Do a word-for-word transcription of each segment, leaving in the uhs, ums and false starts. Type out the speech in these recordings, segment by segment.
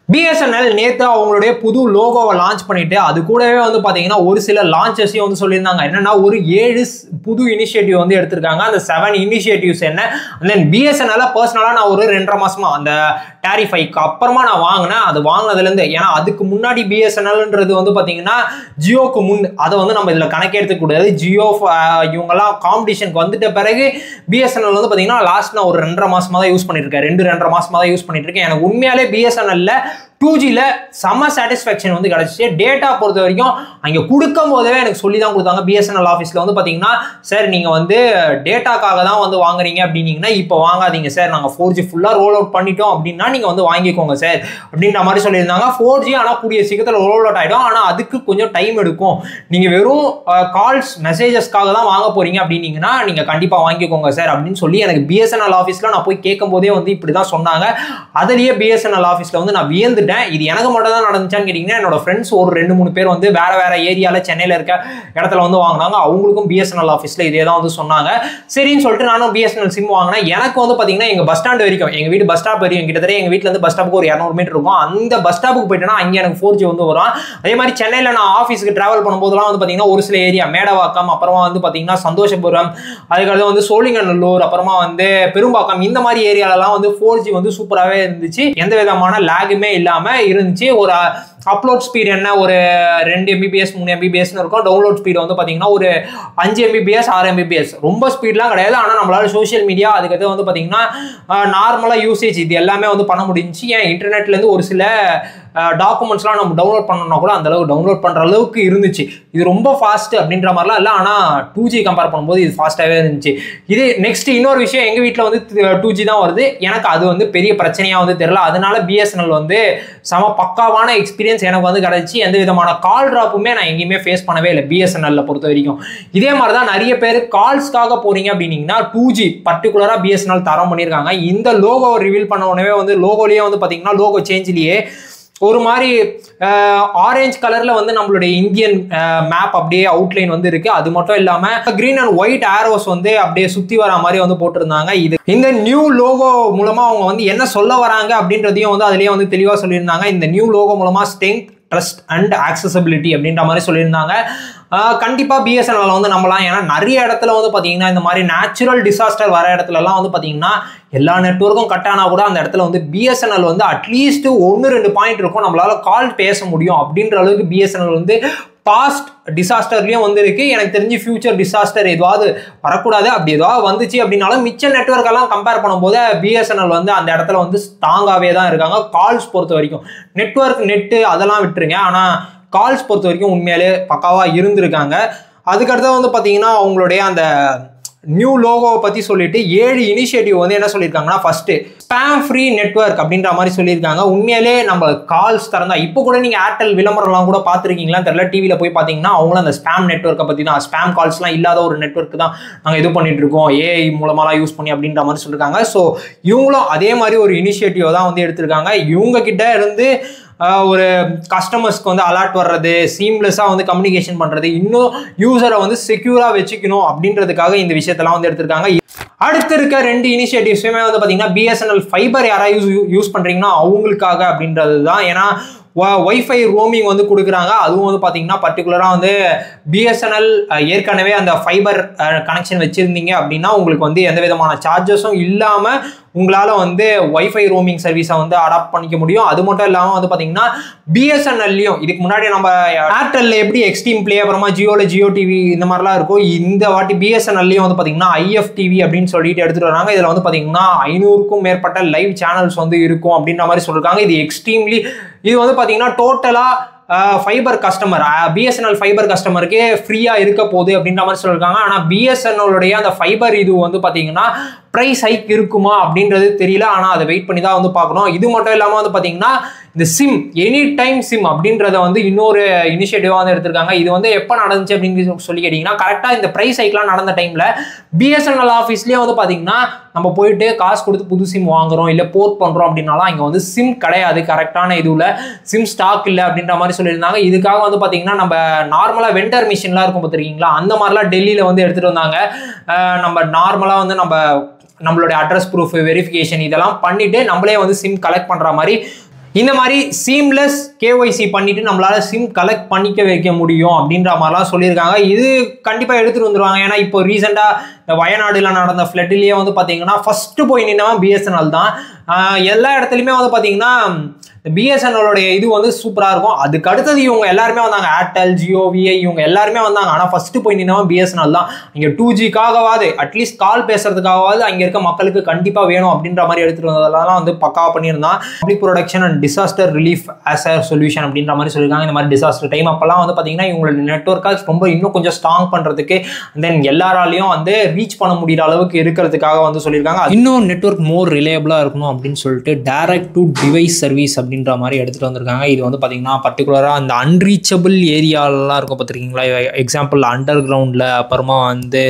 B S N L நேத்து அவங்களுடைய புது லோகோவை லான்ச் பண்ணிட்டு அது கூடவே வந்து பாத்தீங்கன்னா ஒரு சில லான்ச்சஸையும் வந்து சொல்லியிருந்தாங்க. என்னன்னா ஒரு ஏழு புது இனிஷியேட்டிவ் வந்து எடுத்திருக்காங்க. அந்த செவன் இனிஷியேட்டிவ்ஸ் என்ன, and then B S N L பர்சனலா நான் ஒரு ரெண்டரை மாசமா அந்த டாரிஃபைக்கு அப்புறமா நான் வாங்கினேன். அது வாங்கினதுல இருந்து, ஏன்னா அதுக்கு முன்னாடி B S N Lன்றது வந்து பாத்தீங்கன்னா ஜியோக்கு முன், அதை வந்து நம்ம இதுல கணக்கு எடுத்துக்க கூடாது. ஜியோ இவங்கெல்லாம் காம்படிஷனுக்கு வந்துட்ட பிறகு B S N L வந்து பாத்தீங்கன்னா லாஸ்ட் நான் ஒரு ரெண்டரை மாசமா தான் யூஸ் பண்ணிட்டு இருக்கேன். ரெண்டு ரெண்டரை மாசமா தான் யூஸ் பண்ணிட்டு இருக்கேன். எனக்கு உண்மையாலே B S N L two ஜில செம்ம சாட்டிஸ்ஃபேக்ஷன் வந்து கிடைச்சிச்சு. டேட்டா பொறுத்த வரைக்கும் அங்கே கொடுக்கும் போதே எனக்கு சொல்லி தான் கொடுத்தாங்க. B S N L ஆஃபீஸில் வந்து பார்த்தீங்கன்னா, சார் நீங்கள் வந்து டேட்டாக்காக தான் வந்து வாங்குறீங்க அப்படின்னீங்கன்னா இப்போ வாங்காதீங்க சார், நாங்கள் ஃபோர் ஜி ஃபுல்லாக ரோல் அவுட் பண்ணிட்டோம் அப்படின்னா நீங்கள் வந்து வாங்கிக்கோங்க சார் அப்படின்ற மாதிரி சொல்லியிருந்தாங்க. ஃபோர் ஜி ஆனால் கூடிய சீக்கிரத்தில் ரோல் அவுட் ஆகிடும், ஆனால் அதுக்கு கொஞ்சம் டைம் எடுக்கும். நீங்கள் வெறும் கால்ஸ் மெசேஜஸ்க்காக தான் வாங்க போறீங்க அப்படின்னீங்கன்னா நீங்கள் கண்டிப்பாக வாங்கிக்கோங்க சார் அப்படின்னு சொல்லி எனக்கு B S N L ஆஃபீஸில் நான் போய் கேட்கும் போதே வந்து இப்படி தான் சொன்னாங்க. அதுலேயே B S N L ஆஃபீஸில் வந்து நான் வியந்து இது எனக்கு மட்டும் தான் நடந்துச்சான்னு கேட்டீங்கன்னா, என்னோட ஃப்ரெண்ட்ஸ் ஒரு ரெண்டு மூணு பேர் வந்து வேற வேற ஏரியால சென்னையில இருக்க இடத்துல வந்து வாங்கினாங்க. அவங்களுக்கும் B S N L ஆஃபீஸ்ல இதே தான் வந்து சொன்னாங்க. சரின்னு சொல்லிட்டு நானும் B S N L SIM வாங்கினேன். எனக்கு வந்து பாத்தீங்கன்னா எங்க பஸ் ஸ்டாண்ட் வரைக்கும், எங்க வீடு பஸ் ஸ்டாப் வரைக்கும் கிட்டத்தட்ட எங்க வீட்டுல இருந்து பஸ் ஸ்டாப்புக்கு ஒரு இருநூறு மீட்டர் இருக்கும். அந்த பஸ் ஸ்டாப்புக்கு போயிட்டேன்னா அங்கே எனக்கு ஃபோர் ஜி வந்து வரும். அதே மாதிரி சென்னையில நான் ஆஃபீஸுக்கு டிராவல் பண்ணும்போதெல்லாம் வந்து பாத்தீங்கன்னா ஒரு சில ஏரியா மேடவாக்கம், அப்புறமா வந்து பாத்தீங்கன்னா சந்தோஷபுரம், அதுக்கடுத்து வந்து சோழிங்கநல்லூர், அப்புறமா வந்து பெரும்பாக்கம், இந்த மாதிரி ஏரியாலலாம் வந்து ஃபோர் ஜி வந்து சூப்பராகவே இருந்துச்சு. எந்த விதமான லேகுமே இல்லாம இருந்துச்சு. ஒரு அப்லோட் ஸ்பீட் என்ன ஒரு ரெண்டு எம்பிபிஎஸ் மூணு எம்பிபிஎஸ் இருக்கும். டவுன்லோட் ஸ்பீட் வந்து பாத்தீங்கன்னா ஒரு அஞ்சு எம்பிபிஎஸ் ஆறு எம்பிபிஎஸ், ரொம்ப ஸ்பீட்லாம் கிடையாது. ஆனால் நம்மளால சோஷியல் மீடியா அதுக்கடுத்து வந்து பாத்தீங்கன்னா நார்மலா யூசேஜ் இது எல்லாமே வந்து பண்ண முடிஞ்சுச்சு. ஏன் இன்டர்நெட்ல இருந்து ஒரு சில டாக்குமெண்ட்ஸ்லாம் நம்ம டவுன்லோட் பண்ணோம்னா கூட அந்த அளவுக்கு டவுன்லோட் பண்ற அளவுக்கு இருந்துச்சு. இது ரொம்ப ஃபாஸ்ட் அப்படின்ற மாதிரிலாம் இல்லை, ஆனால் டூ ஜி கம்பேர் பண்ணும்போது இது ஃபாஸ்ட்டாகவே இருந்துச்சு. இது நெக்ஸ்ட் இன்னொரு விஷயம், எங்கள் வீட்டில் வந்து டூ ஜி தான் வருது. எனக்கு அது வந்து பெரிய பிரச்சனையாக வந்து தெரியல. அதனால B S N L வந்து செம பக்காவான எக்ஸ்பீரியன்ஸ் எனக்கு வந்து கிடைச்சி. எந்த விதமான கால் ட்ராப்புமே நான் எங்கேயுமே ஃபேஸ் பண்ணவே இல்லை B S N L பொறுத்த வரைக்கும். இதே மாதிரி தான் நிறைய பேர் கால்ஸ்க்காக போறீங்க அப்படின்னீங்கன்னா டூ ஜி பர்டிகுலராக B S N L தரம் பண்ணியிருக்காங்க. இந்த லோகோ ரிவீல் பண்ண உடனே வந்து லோகோலேயே வந்து பார்த்தீங்கன்னா லோகோ சேஞ்சிலேயே ஒரு மாதிரி ஆரஞ்சு கலர்ல வந்து நம்மளுடைய இந்தியன் மேப் அப்படியே அவுட்லைன் வந்து இருக்கு. அது மட்டும் இல்லாம கிரீன் அண்ட் ஒயிட் ஆரோஸ் வந்து அப்படியே சுத்தி வர மாதிரி வந்து போட்டிருந்தாங்க. இது இந்த நியூ லோகோ மூலமா அவங்க வந்து என்ன சொல்ல வராங்க அப்படின்றதையும் வந்து அதுலயே வந்து தெளிவா சொல்லியிருந்தாங்க. இந்த நியூ லோகோ மூலமா ஸ்ட்ரெங்த், ட்ரஸ்ட் அண்ட் ஆக்சசபிலிட்டி அப்படின்ற மாதிரி சொல்லியிருந்தாங்க. கண்டிப்பா B S N L வந்து நம்பலாம். ஏன்னா நிறைய இடத்துல வந்து பாத்தீங்கன்னா இந்த மாதிரி நேச்சுரல் டிசாஸ்டர் வர இடத்துல எல்லாம் வந்து பாத்தீங்கன்னா எல்லா நெட்வொர்க்கும் கட் ஆனா கூட அந்த இடத்துல வந்து B S N L வந்து அட்லீஸ்ட் ஒன்னு ரெண்டு பாயிண்ட் இருக்கும், நம்மளால கால் பேச முடியும் அப்படின்ற அளவுக்கு B S N L வந்து பாஸ்ட் டிசாஸ்டர்லயும் வந்து இருக்கு. எனக்கு தெரிஞ்சு ஃபியூச்சர் டிசாஸ்டர் எதுவாவது வரக்கூடாது, அப்படி எதுவாவது வந்துச்சு அப்படின்னாலும் மிச்ச நெட்வொர்க் எல்லாம் கம்பேர் பண்ணும்போது B S N L வந்து அந்த இடத்துல வந்து ஸ்ட்ராங்காவே தான் இருக்காங்க. கால்ஸ் பொறுத்த வரைக்கும் நெட்வொர்க் நெட்டு அதெல்லாம் விட்டுருங்க, ஆனா கால்ஸ் பொறுத்த வரைக்கும் உண்மையாலே பக்காவா இருந்திருக்காங்க. அதுக்கடுத்து வந்து பாத்தீங்கன்னா அவங்களுடைய அந்த நியூ லோகோவை பத்தி சொல்லிட்டு ஏழு இனிஷியேட்டிவ் வந்து என்ன சொல்லியிருக்காங்கன்னா, ஃபர்ஸ்ட் ஸ்பேம் ஃப்ரீ நெட்வொர்க் அப்படின்ற மாதிரி சொல்லியிருக்காங்க. உண்மையிலே நம்ம கால்ஸ் திறந்தா இப்போ கூட நீங்க ஏர்டெல் விளம்பரம்லாம் கூட பார்த்துருக்கீங்களா தெரியல, டிவியில போய் பார்த்தீங்கன்னா அவங்களும் அந்த ஸ்பேம் நெட்வொர்க்கை பத்தி தான், ஸ்பேம் கால்ஸ்லாம் இல்லாத ஒரு நெட்வொர்க் தான் நாங்கள் இது பண்ணிட்டு இருக்கோம் ஏஐ மூலமாலாம் யூஸ் பண்ணி அப்படின்ற மாதிரி சொல்லியிருக்காங்க. ஸோ இவங்களும் அதே மாதிரி ஒரு இனிஷியேட்டிவ் தான் வந்து எடுத்திருக்காங்க. இவங்க கிட்ட இருந்து ஒரு கஸ்டமர்ஸ்க்கு வந்து அலர்ட் வர்றது, சீம்லெஸ்ஸாக வந்து கம்யூனிகேஷன் பண்ணுறது, இன்னும் யூசரை வந்து செக்யூராக வச்சுக்கணும் அப்படின்றதுக்காக இந்த விஷயத்தெல்லாம் வந்து எடுத்திருக்காங்க. அடுத்து இருக்க ரெண்டு இனிஷியேட்டிவ்ஸுமே வந்து பார்த்தீங்கன்னா B S N L fibre யாராவது யூஸ் யூஸ் பண்ணுறீங்கன்னா அவங்களுக்காக அப்படின்றது தான். ஏன்னா ஒய்ஃபை ரோமிங் வந்து கொடுக்குறாங்க. அதுவும் வந்து பார்த்தீங்கன்னா பர்டிகுலராக வந்து B S N L ஏற்கனவே அந்த ஃபைபர் கனெக்ஷன் வச்சுருந்தீங்க அப்படின்னா உங்களுக்கு வந்து எந்த விதமான சார்ஜஸும் இல்லாமல் உங்களால் வந்து ஒய்ஃபை ரோமிங் சர்வீஸை வந்து அடாப்ட் பண்ணிக்க முடியும். அது மட்டும் இல்லாமல் வந்து பார்த்தீங்கன்னா B S N L-லையும் இதுக்கு முன்னாடி நம்ம ஏர்டெல்ல எப்படி எக்ஸ்ட்ரீம் பிளே, அப்புறமா ஜியோல ஜியோ டிவி இந்த மாதிரிலாம் இருக்கும், இந்த வாட்டி B S N L-லையும் வந்து பார்த்தீங்கன்னா I F T V அப்படின்னு சொல்லிட்டு எடுத்துகிட்டு வராங்க. இதில் வந்து பார்த்தீங்கன்னா ஐநூறுக்கும் மேற்பட்ட லைவ் சேனல்ஸ் வந்து இருக்கும் அப்படின்ற மாதிரி சொல்லியிருக்காங்க. இது எக்ஸ்ட்ரீம்லி இது வந்து பார்த்தீங்கன்னா டோட்டலாக fibre customer B S N L fibre கஸ்டமருக்கே ஃப்ரீயா இருக்க போகுது அப்படின்ற மாதிரி சொல்லியிருக்காங்க. ஆனால் B S N L-உடைய அந்த ஃபைபர் இது வந்து பார்த்தீங்கன்னா ப்ரைஸ் ஹைக் இருக்குமா அப்படின்றது தெரியல, ஆனால் அதை வெயிட் பண்ணி தான் வந்து பார்க்கணும். இது மட்டும் இல்லாமல் வந்து பார்த்தீங்கன்னா இந்த சிம் எனி டைம் சிம் அப்படின்றத வந்து இன்னொரு இனிஷியேட்டிவாக வந்து எடுத்திருக்காங்க. இது வந்து எப்போ நடந்துச்சு அப்படின்னு சொல்லி கேட்டிங்கன்னா கரெக்டாக இந்த ப்ரைஸ் ஹைக்லாம் நடந்த டைமில் B S N L ஆஃபீஸ்லேயே வந்து பார்த்தீங்கன்னா நம்ம போயிட்டு காசு கொடுத்து புது சிம் வாங்குறோம் இல்லை போர்ட் பண்ணுறோம் அப்படின்னாலும் இங்கே வந்து சிம் கிடையாது, கரெக்டான இதுவில் சிம் ஸ்டாக் இல்லை அப்படின்ற மாதிரி சொல்லியிருந்தாங்க. இதுக்காக வந்து பார்த்தீங்கன்னா நம்ம நார்மலாக வெண்டர் மிஷின்லாம் இருக்கும் பார்த்துருக்கீங்களா, அந்த மாதிரிலாம் டெல்லியில் வந்து எடுத்துகிட்டு வந்தாங்க. நம்ம நார்மலாக வந்து நம்ம நம்மளுடைய அட்ரஸ் ப்ரூஃப் வெரிஃபிகேஷன் இதெல்லாம் பண்ணிட்டு நம்மளே வந்து சிம் கலெக்ட் பண்ணுற மாதிரி இந்த மாதிரி சீம்லெஸ் கேஒய்சி பண்ணிட்டு நம்மளால சிம் கலெக்ட் பண்ணிக்க வைக்க முடியும் அப்படின்ற மாதிரிலாம் சொல்லியிருக்காங்க. இது கண்டிப்பாக எடுத்துகிட்டு வந்துடுவாங்க. ஏன்னா இப்போ ரீசெண்டாக இந்த வயநாடுல நடந்த ஃப்ளட்லேயே வந்து பார்த்தீங்கன்னா ஃபஸ்ட்டு போய் நின்னவன் பிஎஸ்என்எல் தான். எல்லா இடத்துலையுமே வந்து பார்த்தீங்கன்னா பிஎஸ்என்எலோடைய இது வந்து சூப்பராக இருக்கும். அதுக்கு அடுத்தது இவங்க எல்லாருமே வந்தாங்க, ஏர்டெல், ஜியோ, விஐ, இவங்க எல்லாருமே வந்தாங்க. ஆனால் ஃபஸ்ட்டு போய் நின்னவன் பிஎஸ்என்எல் தான். இங்கே டூ ஜிக்காகவாது அட்லீஸ்ட் கால் பேசுறதுக்காகவாது அங்கே இருக்க மக்களுக்கு கண்டிப்பாக வேணும் அப்படின்ற மாதிரி எடுத்துகிட்டு வந்ததெல்லாம் வந்து பக்காவாக பண்ணியிருந்தான். Public production and disaster relief as a solution அப்படின்ற மாதிரி சொல்லியிருக்காங்க. இந்த மாதிரி டிசாஸ்டர் டைம் அப்போல்லாம் வந்து பார்த்தீங்கன்னா இவங்களோட நெட்ஒர்க்காக ரொம்ப இன்னும் கொஞ்சம் ஸ்ட்ராங் பண்ணுறதுக்கு தென் எல்லாராலையும் வந்து ரீச் பண்ண முடிகிற அளவுக்கு இருக்கிறதுக்காக வந்து சொல்லியிருக்காங்க. இன்னும் நெட்ஒர்க் மோர் ரிலையபிளாக இருக்கணும் அப்படின்னு சொல்லிட்டு டைரக்ட் டு டிவைஸ் சர்வீஸ் அப்படின்ற மாதிரி எடுத்துகிட்டு வந்திருக்காங்க. இது வந்து பார்த்தீங்கன்னா பர்டிகுலராக அந்த அன்ரீச்சபிள் ஏரியாலலாம் இருக்கும் பார்த்துருக்கீங்களா, எக்ஸாம்பிள் அண்டர் கிரவுண்டில், அப்புறமா வந்து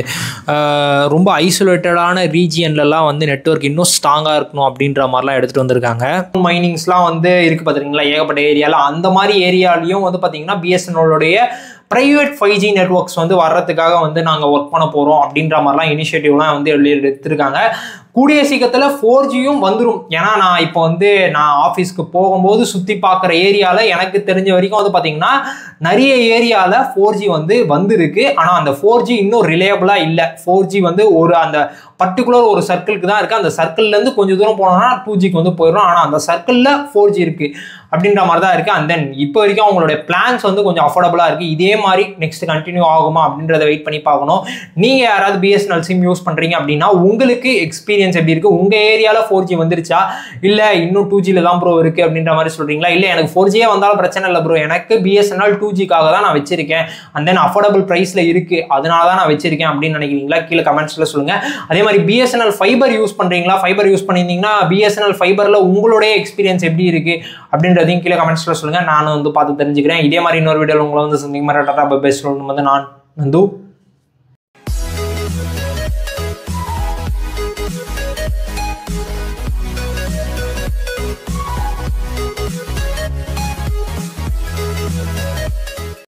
ரொம்ப ஐசோலேட்டடான ரீஜியன்லலாம் வந்து நெட்ஒர்க் இன்னும் ஸ்ட்ராங்காக இருக்கணும் அப்படின்ற மாதிரிலாம் எடுத்துகிட்டு வந்திருக்காங்க. மைனிங்ஸ்லாம் வந்து இருக்குது பார்த்துருக்கீங்களா ஏகப்பட்ட ஏரியாவில். அந்த மாதிரி ஏரியாலையும் வந்து பார்த்தீங்கன்னா பிஎஸ்என்எலோடைய ப்ரைவேட் ஃபைவ் ஜி நெட்ஒர்க்ஸ் வந்து வர்றதுக்காக வந்து நாங்கள் ஒர்க் பண்ண போகிறோம் அப்படின்ற மாதிரிலாம் இனிஷியேட்டிவ்லாம் வந்து எடுத்திருக்காங்க. கூடிய சீக்கிரத்தில் ஃபோர் ஜியும் வந்துடும். ஏன்னா நான் இப்போ வந்து நான் ஆஃபீஸ்க்கு போகும்போது சுற்றி பார்க்குற ஏரியாவில் எனக்கு தெரிஞ்ச வரைக்கும் வந்து பார்த்தீங்கன்னா நிறைய ஏரியாவில் ஃபோர் ஜி வந்து வந்துருக்கு. ஆனால் அந்த ஃபோர் ஜி இன்னும் ரிலையபிளாக இல்லை. ஃபோர் ஜி வந்து ஒரு அந்த பர்டிகுலர் ஒரு சர்க்கிளுக்கு தான் இருக்குது. அந்த சர்க்கிள்லேருந்து கொஞ்சம் தூரம் போனோம்னா டூ ஜிக்கு வந்து போயிடும். ஆனால் அந்த சர்க்கிளில் ஃபோர் ஜி இருக்குது அப்படின்ற மாதிரி தான் இருக்குது. அண்ட் தென் இப்போ வரைக்கும் அவங்களுடைய பிளான்ஸ் வந்து கொஞ்சம் அஃபோர்டபுளாக இருக்குது. இதே மாதிரி நெக்ஸ்ட் கண்டினியூ ஆகுமா அப்படின்றத வெயிட் பண்ணி பார்க்கணும். நீங்கள் யாராவது பிஎஸ்என்எல் சிம் யூஸ் பண்ணுறீங்க அப்படின்னா உங்களுக்கு எக்ஸ்பீரியன்ஸ் எப்படி இருக்குது? உங்கள் ஏரியாவில் ஃபோர் ஜி வந்துருச்சா, இல்லை இன்னும் டூ ஜியில் தான் ப்ரோ இருக்குது அப்படின்ற மாதிரி சொல்கிறீங்களா? இல்லை எனக்கு ஃபோர் ஜியே வந்தாலும் பிரச்சனை இல்லை ப்ரோ, எனக்கு பிஎஸ்என்எல் டூ ஜிக்காக தான் நான் வச்சிருக்கேன், அண்ட் தென் அஃபோர்டபுள் ப்ரைஸில் இருக்குது அதனால தான் நான் வச்சிருக்கேன் அப்படின்னு நினைக்கிறீங்களா? கீழே கமெண்ட்ஸில் சொல்லுங்கள். அதே மாதிரி பிஎஸ்என்எல் ஃபைபர் யூஸ் பண்ணுறீங்களா? ஃபைபர் யூஸ் பண்ணியிருந்தீங்கன்னா பிஎஸ்என்எல் ஃபைபரில் உங்களுடைய எக்ஸ்பீரியன்ஸ் எப்படி இருக்குது அப்படின்றதையும் கீழே கமெண்ட்ஸில் சொல்லுங்கள். நானும் வந்து பார்த்து தெரிஞ்சுக்கிறேன். இதே மாதிரி இன்னொரு வீடியோவில் உங்களை வந்து சந்திக்கும் மாதிரி டாடா பை பை சொல்லும் வந்து நான் நந்து.